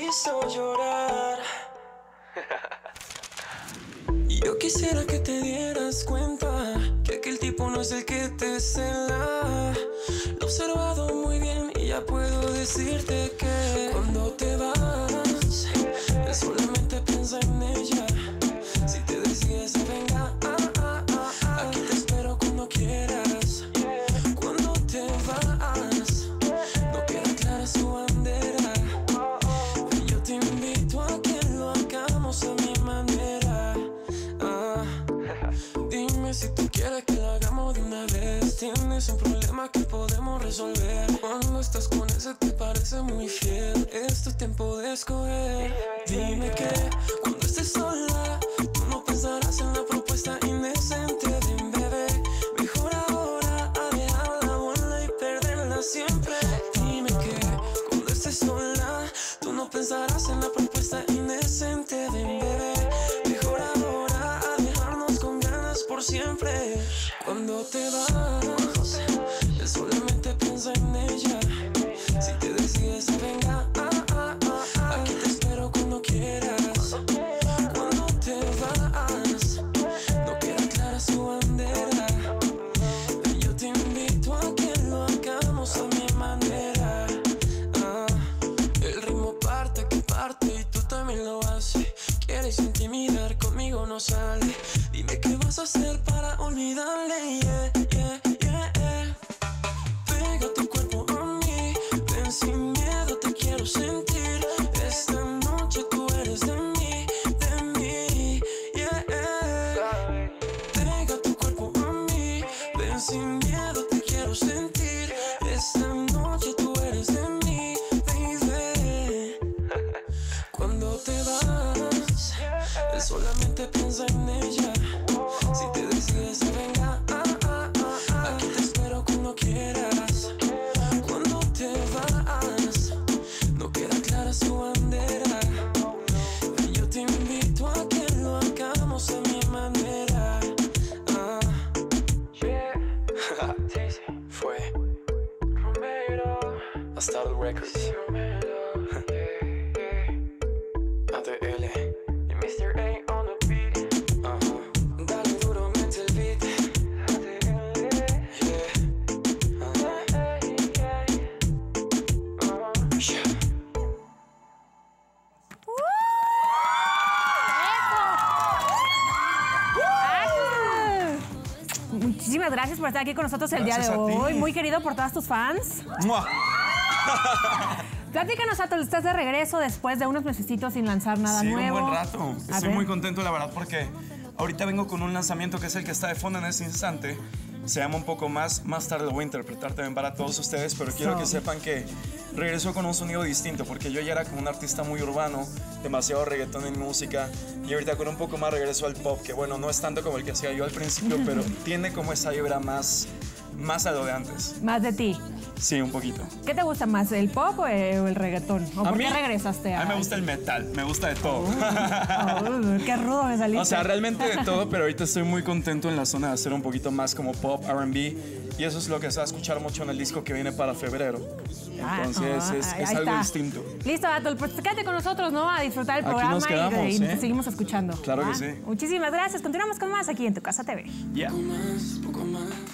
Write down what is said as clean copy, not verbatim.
hizo llorar. Yo quisiera que te dieras cuenta que aquel tipo no es el que te cela. Lo he observado muy bien y ya puedo decirte que cuando te vas, él solamente piensa en ella. Si te decides a venga, aquí te espero cuando quieras. Cuando te vas, no queda clara su bandera. Yo te invito a que lo hagamos a mi manera. Dime si tú quieres que lo hagamos de una vez. Tienes un problema que podemos resolver. Cuando estás con ese te parece muy fiel. Es tu tiempo de escoger. Dime que cuando estés sola tú no pensarás en la propuesta indecente de un bebé. Mejor ahora a dejar la bola y perderla siempre. Dime que cuando estés sola tú no pensarás en la propuesta indecente de un bebé. Mejor ahora a dejarnos con ganas por siempre. Cuando te vas, él solamente piensa en ella. Si te decides a venga, aquí te espero cuando quieras. Cuando te vas, no queda clara su bandera. Yo te invito a que lo hagamos a mi manera. El ritmo parte que parte y tú también lo haces. Quieres intimidar, conmigo no sale. Dime qué vas a hacer para olvidarle. Pega tu cuerpo a mí, ven sin miedo, te quiero sentir. Esta noche tú eres de mí, de mí. Pega tu cuerpo a mí, ven sin miedo, te quiero sentir. Esta noche tú eres de mí, baby. Cuando te vas, él solamente piensa en ella. Si te decides a venga, aquí te espero cuando quieras. Cuando te vas, no queda clara su bandera. Yo te invito a que lo hagamos a mi manera. Fue Romero, Astardo Records, ATL y Mr. A on the beat. Dale duro, mete el beat. Muchísimas gracias por estar aquí con nosotros el Gracias día de a ti. hoy. Muy querido por todas tus fans. ¡Mua! Platícanos, Atul, estás de regreso después de unos mesecitos sin lanzar nada Sí, nuevo. un buen rato. A Estoy ver. muy contento, la verdad, porque ahorita vengo con un lanzamiento que es el que está de fondo en este instante. Se llama Un Poco Más. Más tarde lo voy a interpretar también para todos ustedes, pero quiero que sepan que regreso con un sonido distinto, porque yo ya era como un artista muy urbano, demasiado reggaetón en música, y ahorita con Un Poco Más regreso al pop, que bueno, no es tanto como el que hacía yo al principio, pero tiene como esa vibra más a lo de antes. Más de ti. Sí, un poquito. ¿Qué te gusta más, el pop o el reggaetón? ¿O por qué regresaste A mí me gusta el metal, me gusta de todo. Qué rudo me saliste. O sea, realmente de todo, pero ahorita estoy muy contento en la zona de hacer un poquito más como pop, R&B, y eso es lo que se va a escuchar mucho en el disco que viene para febrero. Entonces es ahí algo está. distinto. Listo, Atul, pues quédate con nosotros, ¿no? A disfrutar el Aquí programa nos quedamos, y te seguimos escuchando. Claro que ¿va? sí. Muchísimas gracias. Continuamos con más aquí en Tu Casa TV. Yeah. Poco más.